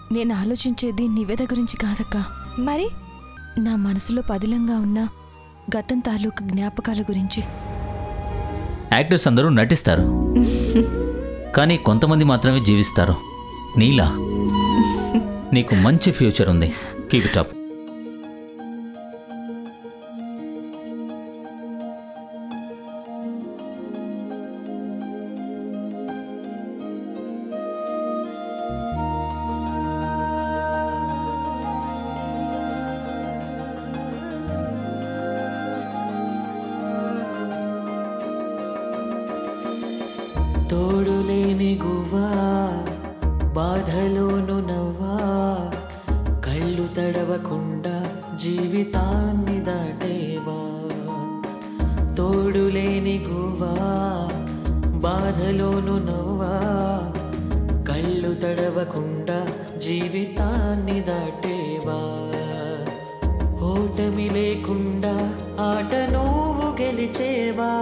నేను ఆలోచించేది నివేద గురించి కాదక్క. మరి నా మనసులో పదిలంగా ఉన్న గతం తాలూకు జ్ఞాపకాల గురించి. యాక్టర్స్ అందరూ నటిస్తారు, కానీ కొంతమంది మాత్రమే జీవిస్తారు. నీలా నీకు మంచి ఫ్యూచర్ ఉంది. Keep it up. తోడులేని గువ్వా బాధలోను నవ్వా కళ్ళు తడవకుండా జీవితాన్ని దాటేవా. తోడులేని గువ్వా బాధలోను నవ్వా కళ్ళు తడవకుండా జీవితాన్ని దాటేవా. ఓటమి లేకుండా ఆట నువ్వు గెలిచేవా.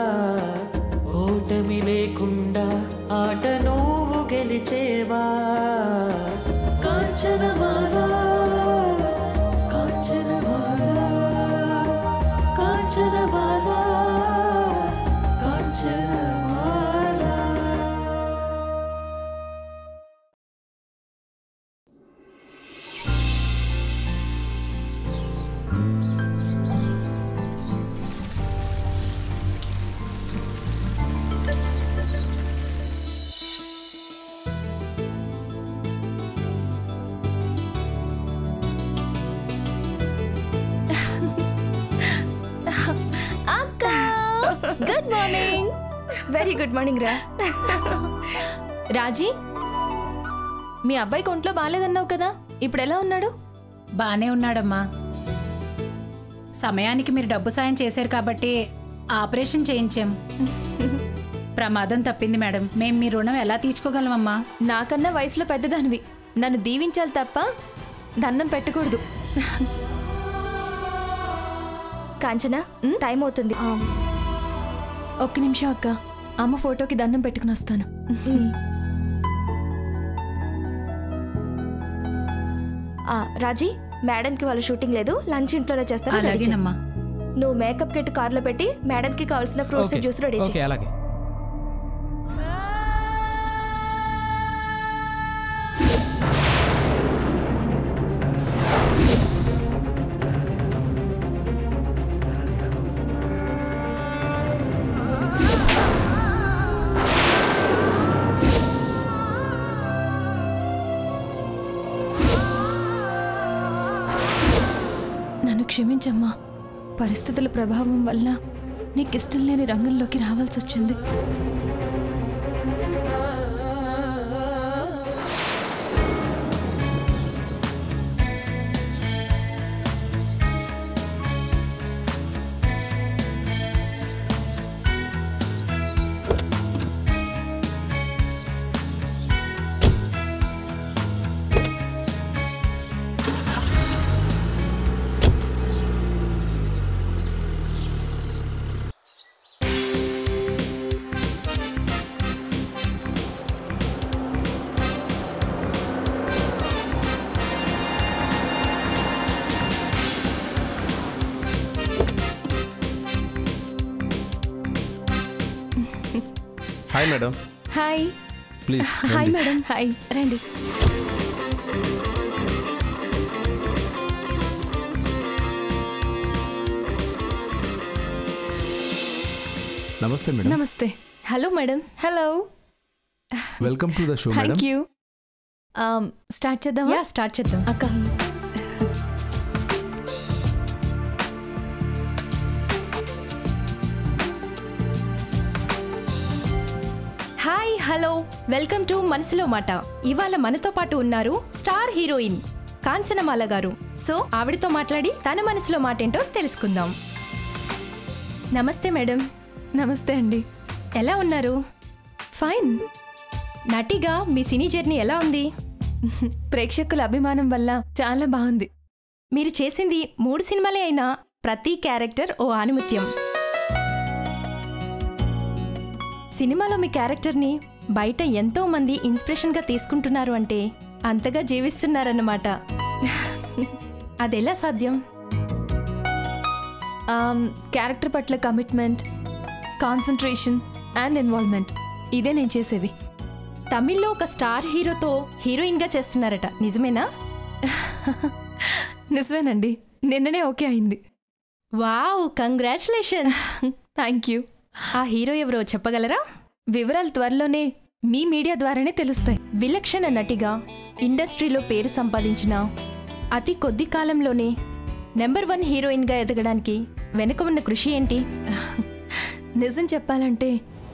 ఓటమి లేకుండా ఆట నువ్వు గెలిచేవా. Kanchanamala Kanchanamala Kanchanamala Kanchanamala. Good morning. Very good morning రా. రాజీ, మీ అబ్బాయికి ఒంట్లో బాగాలేదన్నావు కదా, ఇప్పుడు ఎలా ఉన్నాడు? బానే ఉన్నాడమ్మా. సమయానికి మీరు డబ్బు సాయం చేశారు కాబట్టి ఆపరేషన్ చేయించాం. ప్రమాదం తప్పింది మేడం. మేము మీ రుణం ఎలా తీర్చుకోగలమమ్మా? నాకన్నా వయసులో పెద్దదానివి, నన్ను దీవించాలి తప్ప దండం పెట్టకూడదు. కాంచన, టైం అవుతుంది. ఒక్క నిమిషం అక్క, అమ్మ ఫోటోకి దండం పెట్టుకుని వస్తాను. రాజీ, మేడంకి వాళ్ళ షూటింగ్ లేదు, లంచ్ ఇంట్లోనే చేస్తాను. అలాగేనమ్మా. నువ్వు మేకప్ కిట్ కార్లో పెట్టి మేడంకి కావాల్సిన ఫ్రూట్స్ జ్యూస్ రెడీ చేయి. అలాగే. నన్ను క్షమించమ్మా. పరిస్థితుల ప్రభావం వల్ల నీకిష్టం లేని రంగంలోకి రావాల్సి వచ్చింది. Hi madam. Hi. Please. Hi madam. Hi, రండి. నమస్తే మేడం. నమస్తే. Hello madam. Hello. Welcome to the show madam. Thank you. Start చేద్దామా? స్టార్ట్ చేద్దాం అక్క. హాయ్, హలో, వెల్కమ్ టు మనసులో మాట. ఇవాళ మనతో పాటు ఉన్నారు స్టార్ హీరోయిన్ కాంచనమాల గారు. సో ఆవిడతో మాట్లాడి తన మనసులో మాట ఏంటో తెలుసుకుందాం. నమస్తే మేడం. నమస్తే అండి. ఎలా ఉన్నారు? ఫైన్. నటిగా మీ సినీ జర్నీ ఎలా ఉంది? ప్రేక్షకుల అభిమానం వల్ల చాలా బాగుంది. మీరు చేసింది 3 సినిమాలే అయినా ప్రతి క్యారెక్టర్ ఓ ఆణిముత్యం. సినిమాలో మీ క్యారెక్టర్ని బయట ఎంతో మంది ఇన్స్పిరేషన్గా తీసుకుంటున్నారు అంటే అంతగా జీవిస్తున్నారన్నమాట. అదెలా సాధ్యం? క్యారెక్టర్ పట్ల కమిట్మెంట్, కాన్సన్ట్రేషన్ అండ్ ఇన్వాల్వ్మెంట్, ఇదే నేను చేసేవి. తమిళ్లో ఒక స్టార్ హీరోతో హీరోయిన్గా చేస్తున్నారట, నిజమేనా? నిజమేనండి, నిన్ననే ఓకే అయింది. Wow, congratulations. Thank you. ఆ హీరో ఎవరో చెప్పగలరా? వివరాలు త్వరలోనే మీ మీడియా ద్వారానే తెలుస్తాయి. విలక్షణ నటిగా ఇండస్ట్రీలో పేరు సంపాదించిన అతి కొద్ది కాలంలోనే నెంబర్ 1 హీరోయిన్గా ఎదగడానికి వెనుక ఉన్న కృషి ఏంటి? నిజం చెప్పాలంటే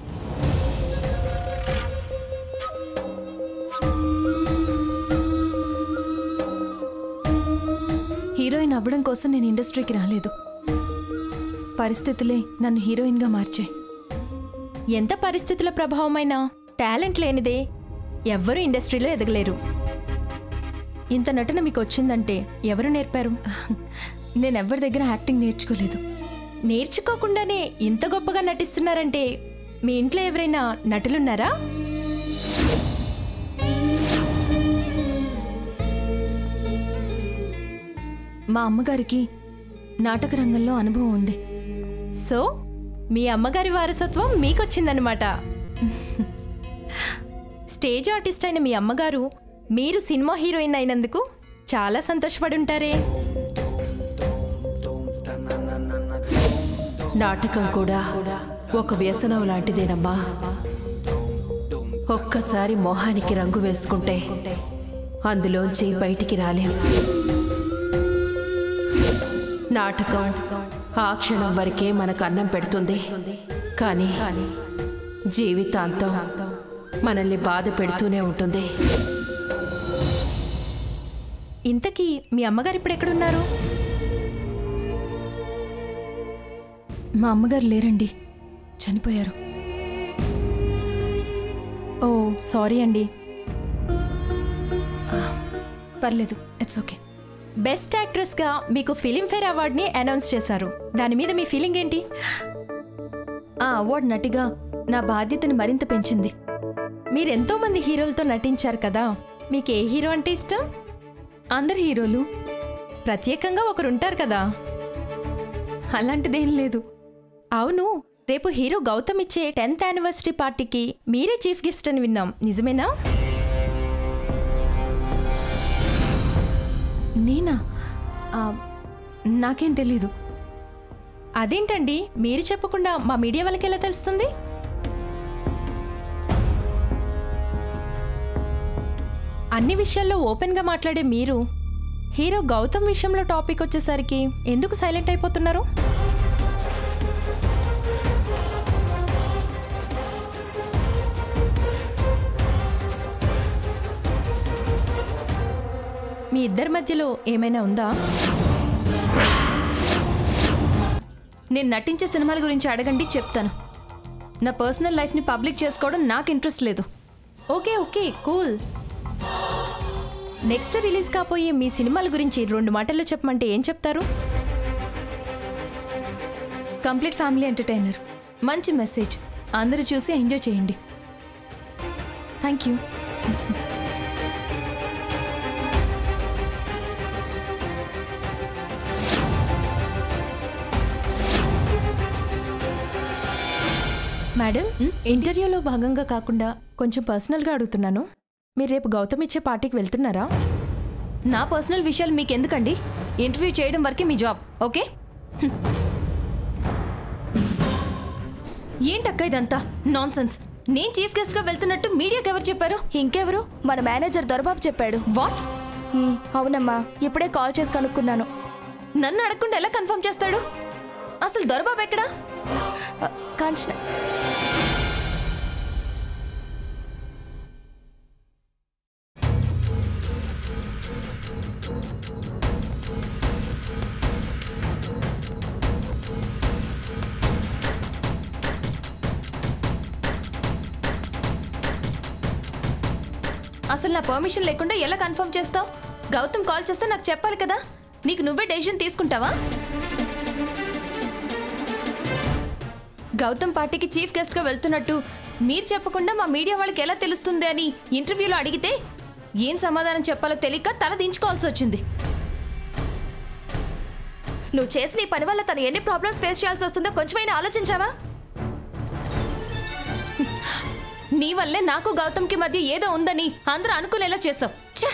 హీరోయిన్ అవ్వడం కోసం నేను ఇండస్ట్రీకి రాలేదు. పరిస్థితులే నన్ను హీరోయిన్గా మార్చాయి. ఎంత పరిస్థితుల ప్రభావమైనా టాలెంట్ లేనిదే ఎవ్వరూ ఇండస్ట్రీలో ఎదగలేరు. ఇంత నటన మీకు వచ్చిందంటే ఎవరు నేర్పారు? నేను ఎవరి దగ్గర యాక్టింగ్ నేర్చుకోలేదు. నేర్చుకోకుండానే ఇంత గొప్పగా నటిస్తున్నారంటే మీ ఇంట్లో ఎవరైనా నటులున్నారా? మా అమ్మగారికి నాటక రంగంలో అనుభవం ఉంది. సో మీ అమ్మగారి వారసత్వం మీకొచ్చిందనమాట. స్టేజ్ ఆర్టిస్ట్ అయిన మీ అమ్మగారు మీరు సినిమా హీరోయిన్ అయినందుకు చాలా సంతోషపడి ఉంటారే. నాటకం కూడా ఒక వ్యసనం లాంటిదేనమ్మా. ఒక్కసారి మొహానికి రంగు వేసుకుంటే అందులోంచి బయటికి రాలేం. నాటకం ఆ క్షణం వరకే మనకు అన్నం పెడుతుంది, కానీ జీవితాంతం మనల్ని బాధ పెడుతూనే ఉంటుంది. ఇంతకీ మీ అమ్మగారు ఇప్పుడు ఎక్కడున్నారు? మా అమ్మగారు లేరండి, చనిపోయారు. ఓ సారీ అండి. పర్లేదు, ఇట్స్ ఓకే. బెస్ట్ యాక్ట్రెస్గా మీకు ఫిలింఫేర్ అవార్డ్ని అనౌన్స్ చేశారు. దాని మీద మీ ఫీలింగ్ ఏంటి? ఆ అవార్డు నటిగా నా బాధ్యతని మరింత పెంచింది. మీరెంతో మంది హీరోలతో నటించారు కదా, మీకు ఏ హీరో అంటే ఇష్టం? అందరు హీరోలు. ప్రత్యేకంగా ఒకరుంటారు కదా. అలాంటిదేం లేదు. అవును, రేపు హీరో గౌతమ్ ఇచ్చే 10th యానివర్సరీ పార్టీకి మీరే చీఫ్ గెస్ట్ అని విన్నాం, నిజమేనా? నేనా? నాకేం తెలీదు. అదేంటండి, మీరు చెప్పకుండా మా మీడియా వాళ్ళకి ఎలా తెలుస్తుంది? అన్ని విషయాల్లో ఓపెన్గా మాట్లాడే మీరు హీరో గౌతమ్ విషయంలో టాపిక్ వచ్చేసరికి ఎందుకు సైలెంట్ అయిపోతున్నారు? మీ ఇద్దరి మధ్యలో ఏమైనా ఉందా? నేను నటించే సినిమాల గురించి అడగండి, చెప్తాను. నా పర్సనల్ లైఫ్ని పబ్లిక్ చేసుకోవడం నాకు ఇంట్రెస్ట్ లేదు. Okay okay, cool. Next release కాబోయే మీ సినిమాల గురించి 2 మాటల్లో చెప్పమంటే ఏం చెప్తారు? కంప్లీట్ ఫ్యామిలీ ఎంటర్టైనర్, మంచి మెసేజ్, అందరూ చూసి ఎంజాయ్ చేయండి. Thank you. మేడం, ఇంటర్వ్యూలో భాగంగా కాకుండా కొంచెం పర్సనల్గా అడుగుతున్నాను. మీరు రేపు గౌతమ్ ఇచ్చే పార్టీకి వెళ్తున్నారా? నా పర్సనల్ విషయాలు మీకు ఎందుకండి? ఇంటర్వ్యూ చేయడం వరకే మీ జాబ్, ఓకే? ఏంటక్క ఇదంతా నాన్సెన్స్? నేను చీఫ్ గెస్ట్గా వెళ్తున్నట్టు మీడియాకి ఎవరు చెప్పారు? ఇంకెవరు? మన మేనేజర్ దొరబాబు చెప్పాడు. వాట్? అవునమ్మా, ఇప్పుడే కాల్ చేసి కనుక్కున్నాను. నన్ను అడగకుండా ఎలా కన్ఫర్మ్ చేస్తాడు? అసలు దొరబాబు ఎక్కడా? కాంచన అసలు నా పర్మిషన్ లేకుండా ఎలా కన్ఫర్మ్ చేస్తావు? గౌతమ్ కాల్ చేస్తే నాకు చెప్పాలి కదా. నీకు నువ్వే డెసిషన్ తీసుకుంటావా? గౌతమ్ పార్టీకి చీఫ్ గెస్ట్గా వెళ్తున్నట్టు మీరు చెప్పకుండా మా మీడియా వాళ్ళకి ఎలా తెలుస్తుంది అని ఇంటర్వ్యూలో అడిగితే ఏం సమాధానం చెప్పాలో తెలియక తల దించుకోవాల్సి వచ్చింది. నువ్వు చేసిన ఈ పని వల్ల తను ఎన్ని ప్రాబ్లమ్స్ ఫేస్ చేయాల్సి వస్తుందో కొంచెమైనా ఆలోచించావా? నీ వల్లే నాకు గౌతమ్కి మధ్య ఏదో ఉందని అందరూ అనుకునేలా చేసావు.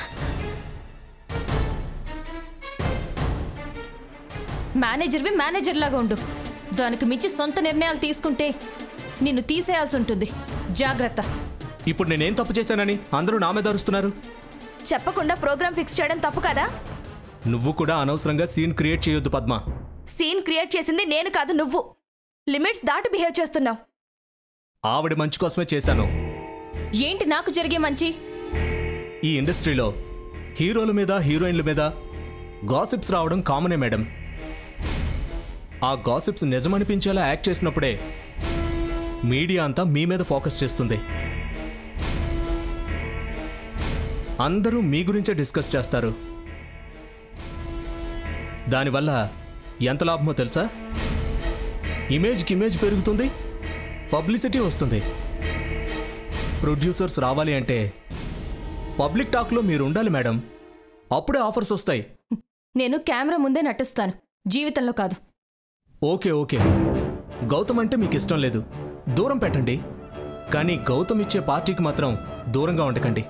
మేనేజర్వి మేనేజర్ లాగా ఉండు. దానికి మించి సొంత నిర్ణయాలు తీసుకుంటే నిన్ను తీసేయాల్సి ఉంటుంది. జాగ్రత్త. ఇప్పుడు నేనేం తప్పు చేశానని అందరూ నా మీద అరుస్తున్నారు? చెప్పకుండా ప్రోగ్రామ్ ఫిక్స్ చేయడం తప్పు కదా? నువ్వు కూడా అనవసరంగా సీన్ క్రియేట్ చేయొద్దు పద్మ. సీన్ క్రియేట్ చేసింది నేను కాదు, నువ్వు. లిమిట్స్ దాటి బిహేవ్ చేస్తున్నావు. ఆవిడ మంచి కోసమే చేశాను. ఏంటి నాకు జరిగే మంచి? ఈ ఇండస్ట్రీలో హీరోల మీద హీరోయిన్ల మీద గాసిప్స్ రావడం కామనే మేడం. ఆ గాసిప్స్ నిజమనిపించేలా యాక్ట్ చేసినప్పుడే మీడియా అంతా మీ మీద ఫోకస్ చేస్తుంది. అందరూ మీ గురించే డిస్కస్ చేస్తారు. దానివల్ల ఎంత లాభమో తెలుసా? ఇమేజ్కి ఇమేజ్ పెరుగుతుంది, పబ్లిసిటీ వస్తుంది. ప్రొడ్యూసర్స్ రావాలి అంటే పబ్లిక్ టాక్లో మీరు ఉండాలి మేడం. అప్పుడే ఆఫర్స్ వస్తాయి. నేను కెమెరా ముందే నటిస్తాను, జీవితంలో కాదు. ఓకే ఓకే, గౌతమ్ అంటే మీకు ఇష్టం లేదు, దూరం పెట్టండి. కానీ గౌతమ్ ఇచ్చే పార్టీకి మాత్రం దూరంగా ఉండకండి.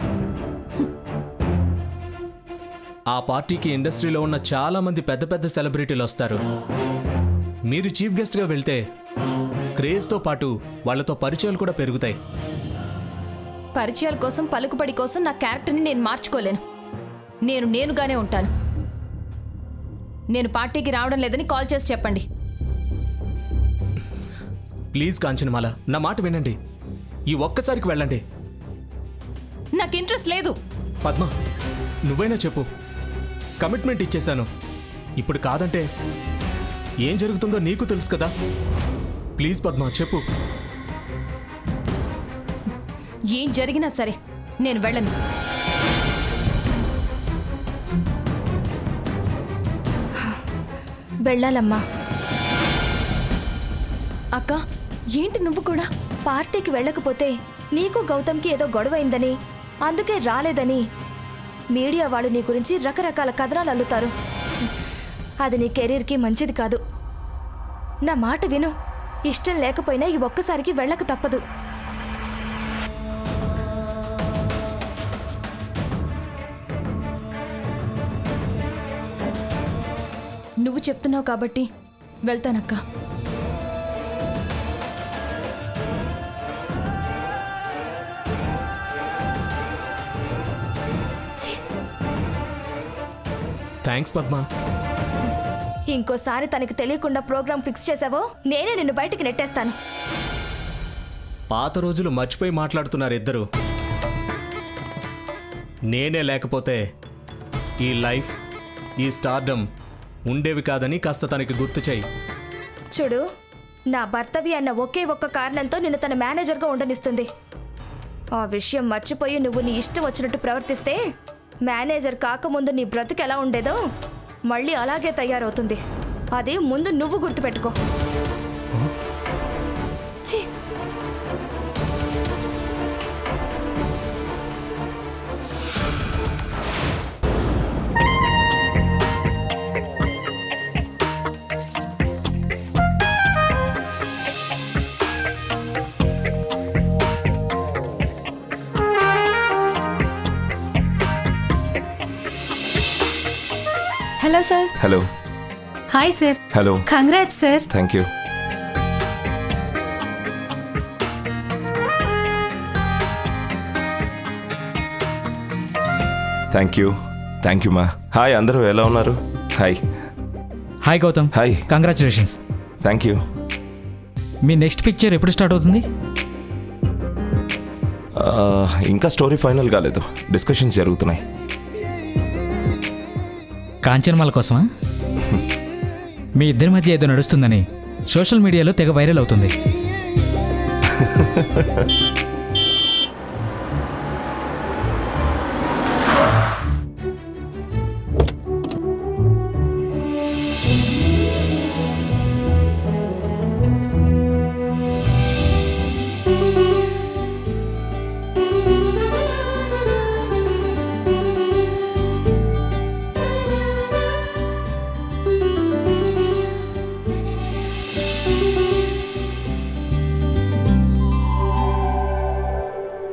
ఆ పార్టీకి ఇండస్ట్రీలో ఉన్న చాలా మంది పెద్ద పెద్ద సెలబ్రిటీలు వస్తారు. మీరు చీఫ్ గెస్ట్గా వెళ్తే క్రేజ్తో పాటు వాళ్ళతో పరిచయాలు కూడా పెరుగుతాయి. పరిచయాల కోసం, పలుకుబడి కోసం నా క్యారెక్టర్ని నేను మార్చుకోలేను. నేనుగానే ఉంటాను. నేను పార్టీకి రావడం లేదని కాల్ చేసి చెప్పండి. ప్లీజ్ కాంచనమాల, నా మాట వినండి. ఈ ఒక్కసారికి వెళ్ళండి. నాకు ఇంట్రెస్ట్ లేదు. పద్మ, నువ్వైనా చెప్పు. కమిట్మెంట్ ఇచ్చేశాను. ఇప్పుడు కాదంటే ఏం జరుగుతుందో నీకు తెలుసు కదా. ప్లీజ్ పద్మ, చెప్పు. ఏం జరిగినా సరే నేను వెళ్ళను. వెళ్ళాలమ్మా. అక్క, ఏంటి నువ్వు కూడా? పార్టీకి వెళ్ళకపోతే నీకు గౌతమ్కి ఏదో గొడవైందని, అందుకే రాలేదని మీడియా వాళ్ళు నీ గురించి రకరకాల కథనాలు అల్లుతారు. అది నీ కెరీర్కి మంచిది కాదు. నా మాట విను. ఇష్టం లేకపోయినా ఈ ఒక్కసారికి వెళ్ళక తప్పదు. నువ్వు చెప్తున్నావు కాబట్టి వెళ్తానక్క. థ్యాంక్స్ పద్మ. ఇంకోసారి తనకి తెలియకుండా ప్రోగ్రామ్ ఫిక్స్ చేసావో నేనే నిన్ను బయటికి నెట్టేస్తాను. పాత రోజులు మర్చిపోయి మాట్లాడుతున్నారు ఇద్దరు. నేనే లేకపోతే ఈ లైఫ్, ఈ స్టార్డమ్ ఉండేవి కాదని కాస్త తనకి గుర్తు చేయి. చూడు, నా భర్తవి అన్న ఒకే ఒక్క కారణంతో నిన్ను తన మేనేజర్గా ఉండనిస్తుంది. ఆ విషయం మర్చిపోయి నువ్వు నీ ఇష్టం వచ్చినట్టు ప్రవర్తిస్తే మేనేజర్ కాకముందు నీ బ్రతుకు ఎలా ఉండేదో మళ్ళీ అలాగే తయారవుతుంది. అది ముందు నువ్వు గుర్తుపెట్టుకో. ఛీ! Hello sir. Hello. Hi sir. Hello. Congrats sir. Thank you. Thank you. Thank you మా. హాయ్, అందరూ ఎలా ఉన్నారు? Hi. Hi Gautam. Hi. Congratulations. Thank you. మీ నెక్స్ట్ పిక్చర్ ఎప్పుడు స్టార్ట్ అవుతుంది? ఇంకా స్టోరీ ఫైనల్ కాలేదు, డిస్కషన్స్ జరుగుతున్నాయి. కాంచనమాల కోసమా? మీ ఇద్దరి మధ్య ఏదో నడుస్తుందని సోషల్ మీడియాలో తెగ వైరల్ అవుతుంది.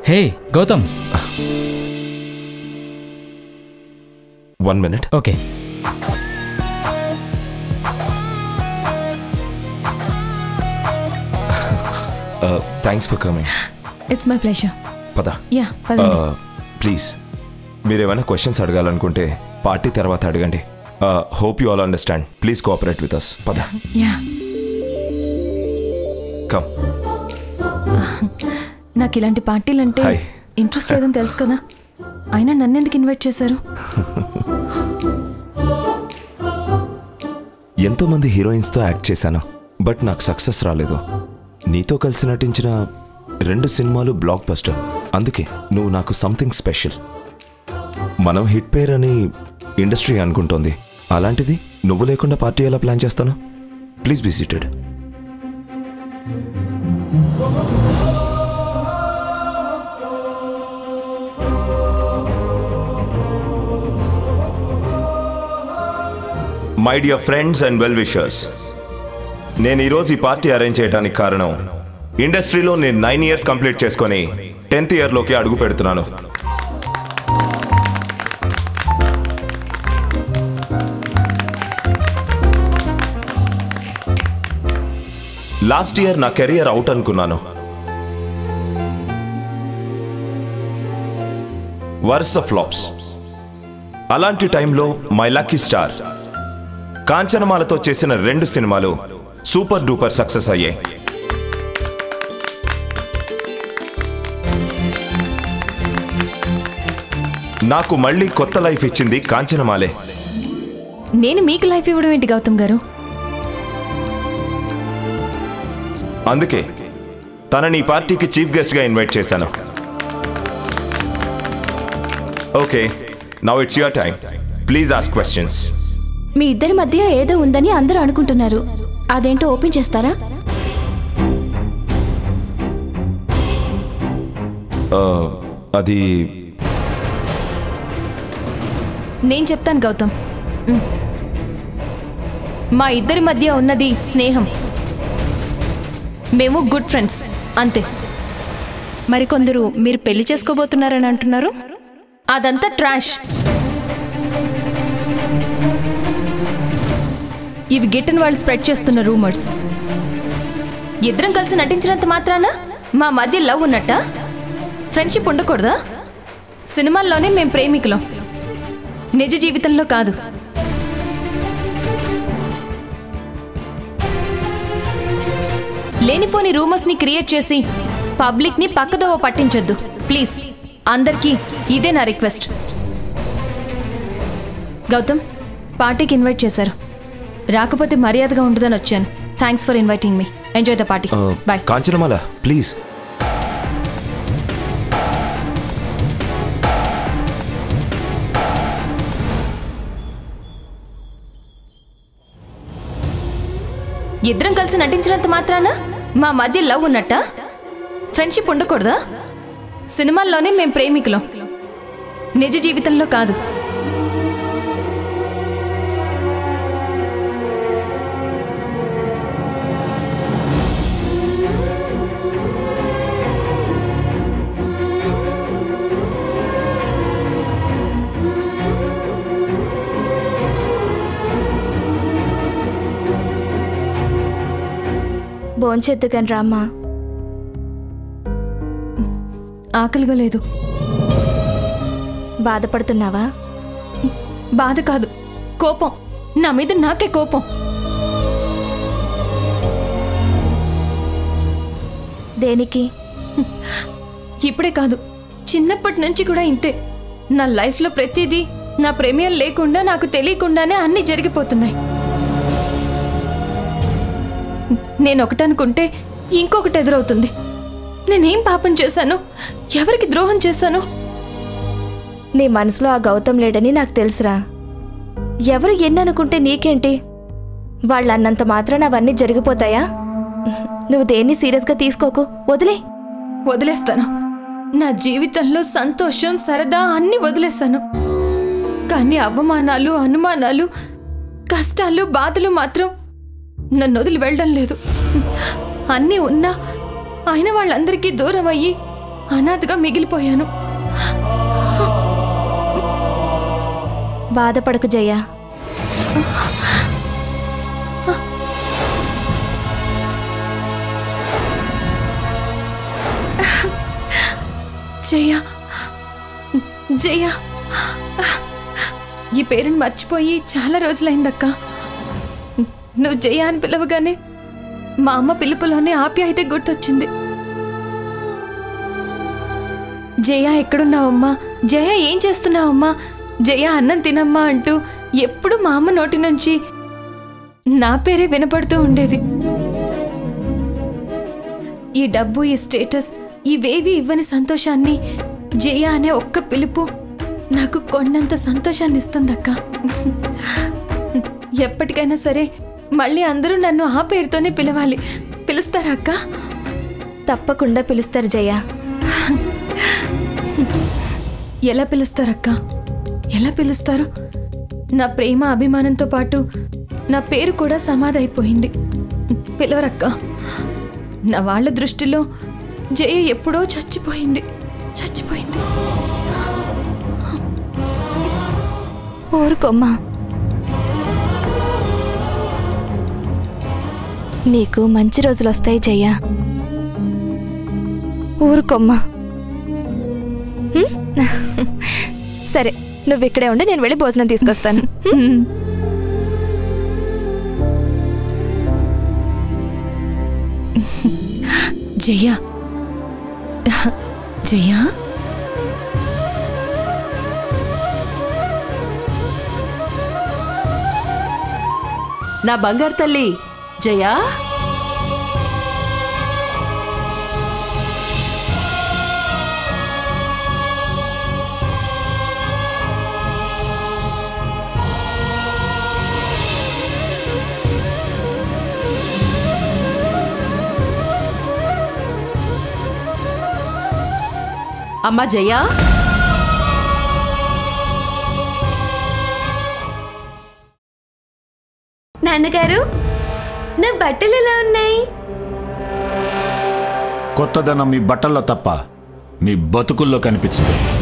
Hey Gautam. 1 minute. Okay. Thanks for coming. It's my pleasure. పద. యా పదండి. ప్లీజ్ మీరేమైనా క్వశ్చన్స్ అడగాలనుకుంటే పార్టీ తర్వాత అడగండి. Hope you all understand. Please cooperate with us. పద. యా. కమ్. నాకు ఇలాంటి పార్టీలంటే ఇంట్రెస్ట్ లేదని తెలుసు కదా, అయినా నన్ను ఎందుకు ఇన్వైట్ చేశారు? ఎంతోమంది హీరోయిన్స్తో యాక్ట్ చేశాను, బట్ నాకు సక్సెస్ రాలేదు. నీతో కలిసి నటించిన 2 సినిమాలు బ్లాక్ బస్టర్. అందుకే నువ్వు నాకు సంథింగ్ స్పెషల్. మనం హిట్ పేర్ అని ఇండస్ట్రీ అనుకుంటోంది, అలాంటిది నువ్వు లేకుండా పార్టీ ఎలా ప్లాన్ చేస్తాను? Please be seated. My dear friends and well wishers, నేను ఈరోజు ఈ పార్టీ అరేంజ్ చేయడానికి కారణం, ఇండస్ట్రీలో నేను 9 years కంప్లీట్ చేసుకొని 10th yearలోకి అడుగు పెడుతున్నాను. లాస్ట్ ఇయర్ నా కెరియర్ అవుట్ అనుకున్నాను. వరుస ఫ్లాప్స్. అలాంటి టైంలో మై లక్కీ స్టార్ కాంచనమాలతో చేసిన 2 సినిమాలు సూపర్ డూపర్ సక్సెస్ అయ్యాయి. నాకు మళ్ళీ కొత్త లైఫ్ ఇచ్చింది కాంచనమాలే. నేను మీకు లైఫ్ ఇవ్వడం ఏంటి గౌతమ్ గారు? అందుకే తనని పార్టీకి చీఫ్ గెస్ట్ గా ఇన్వైట్ చేశాను. Okay, now it's your time. Please ask questions. మీ ఇద్దరి మధ్య ఏదో ఉందని అందరూ అనుకుంటున్నారు, అదేంటో ఓపెన్ చేస్తారా? అది నేను చెప్తాను గౌతమ్. మా ఇద్దరి మధ్య ఉన్నది స్నేహం. మేము గుడ్ ఫ్రెండ్స్, అంతే. మరికొందరు మీరు పెళ్లి చేసుకోబోతున్నారని అంటున్నారు. అదంతా ట్రాష్. ఇవి గిట్టని వాళ్ళు స్ప్రెడ్ చేస్తున్న రూమర్స్. ఇద్దరం కలిసి నటించినంత మాత్రాన మా మధ్య లవ్ ఉన్నట్ట? ఫ్రెండ్షిప్ ఉండకూడదా? సినిమాల్లోనే మేం ప్రేమికులం, నిజ జీవితంలో కాదు. లేనిపోని రూమర్స్ని క్రియేట్ చేసి పబ్లిక్ని పక్కదోవ పట్టించొద్దు ప్లీజ్. అందరికీ ఇదే నా రిక్వెస్ట్. గౌతమ్, పార్టీకి ఇన్వైట్ చేశారు, రాకపోతే మర్యాదగా ఉండదని వచ్చాను. Thanks for inviting me. Enjoy the party. Bye. Kanchanamala please. ఇద్దరం కలిసి నటించినంత మాత్రాన మా మధ్య లవ్ ఉన్నట్ట? ఫ్రెండ్షిప్ ఉండకూడదా? సినిమాల్లోనే మేం ప్రేమికులం, నిజ జీవితంలో కాదు. భోంచెద్దుకని రామ్మా. ఆకలిగా లేదు. బాధపడుతున్నావా? బాధ కాదు, కోపం. నా మీద నాకే కోపం. దేనికి? ఇప్పుడే కాదు, చిన్నప్పటి నుంచి కూడా ఇంతే. నా లైఫ్లో ప్రతిదీ నా ప్రేమియం లేకుండా, నాకు తెలియకుండానే అన్నీ జరిగిపోతున్నాయి. నేను ఒకటనుకుంటే ఇంకొకటి ఎదురవుతుంది. నేనేం పాపం చేశాను? ఎవరికి ద్రోహం చేశాను? నీ మనసులో ఆ గౌతమ్ లేడని నాకు తెలుసురా. ఎవరు ఎన్ననుకుంటే నీకేంటి? వాళ్ళు అన్నంత మాత్రాన అవన్నీ జరిగిపోతాయా? నువ్వు దేన్ని సీరియస్గా తీసుకోకు, వదిలేస్తాను. నా జీవితంలో సంతోషం, సరదా అన్నీ వదిలేస్తాను. కానీ అవమానాలు, అనుమానాలు, కష్టాలు, బాధలు మాత్రం నన్ను వదిలి వెళ్ళడం లేదు. అన్నీ ఉన్నా ఆయన వాళ్ళందరికీ దూరం అయ్యి అనాథగా మిగిలిపోయాను. బాధపడకు జయ. జయ, జయ, ఈ పేరుని మర్చిపోయి చాలా రోజులైందక్క. నువ్వు జయ అని పిలవగానే మా అమ్మ పిలుపులోనే ఆప్యాయత గుర్తొచ్చింది. జయ ఎక్కడున్నావమ్మా, జయ ఏం చేస్తున్నావమ్మా, జయ అన్నం తినమ్మా అంటూ ఎప్పుడు మా అమ్మ నోటి నుంచి నా పేరే వినపడుతూ ఉండేది. ఈ డబ్బు, ఈ స్టేటస్ ఇవేవి ఇవ్వని సంతోషాన్ని జయ అనే ఒక్క పిలుపు నాకు కొండంత సంతోషాన్ని ఇస్తుందక్క. ఎప్పటికైనా సరే మళ్ళీ అందరూ నన్ను ఆ పేరుతోనే పిలవాలి. పిలుస్తారా అక్క? తప్పకుండా పిలుస్తారు జయ. ఎలా పిలుస్తారక్క? ఎలా పిలుస్తారు? నా ప్రేమ అభిమానంతో పాటు నా పేరు కూడా సమాధైపోయింది. పిలవరక్క. నా వాళ్ళ దృష్టిలో జయ ఎప్పుడో చచ్చిపోయింది. చచ్చిపోయింది. ఊరుకోమ్మా. నీకు మంచి రోజులు వస్తాయి జయ. ఊరుకోమ్మా. సరే, నువ్వు ఇక్కడే ఉండి నేను వెళ్ళి భోజనం తీసుకొస్తాను. జయ, జయ, నా బంగారు తల్లి జయా. అమ్మా జయా. నాన్నగారు, నా బట్టలు ఎలా ఉన్నాయి? కొత్తదనం మీ బట్టల్లో తప్ప మీ బతుకుల్లో కనిపించింది.